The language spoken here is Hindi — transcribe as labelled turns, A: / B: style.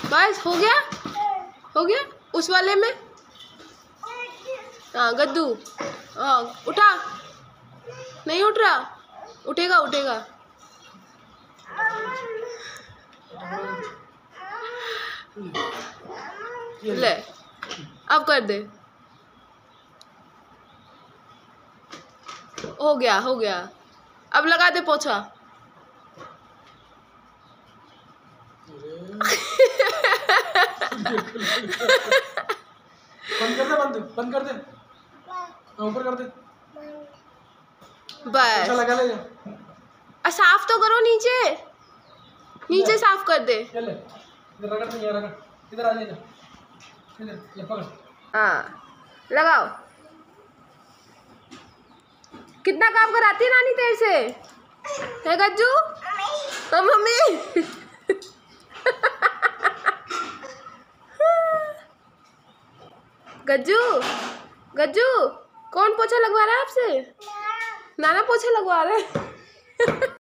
A: बस हो गया, हो गया। उस वाले में हाँ गद्दू, हाँ उठा, नहीं उठ रहा, उठेगा उठेगा। ले अब कर दे, हो गया हो गया। अब लगा दे पोछा।
B: बंद कर दे, बंद कर दे, ऊपर कर दे।
A: बस
B: पोछा लगा ले।
A: साफ तो करो, नीचे नीचे साफ कर दे।
B: ले इधर रगड़, नहीं रगड़, इधर आ जा, इधर ले पकड़।
A: हाँ लगाओ। कितना काम कराती है नानी तेरे से, है गज्जू? तो मम्मी गज्जू, गज्जू कौन पोछा लगवा रहा है आपसे? नाना पोछा लगवा रहे हैं।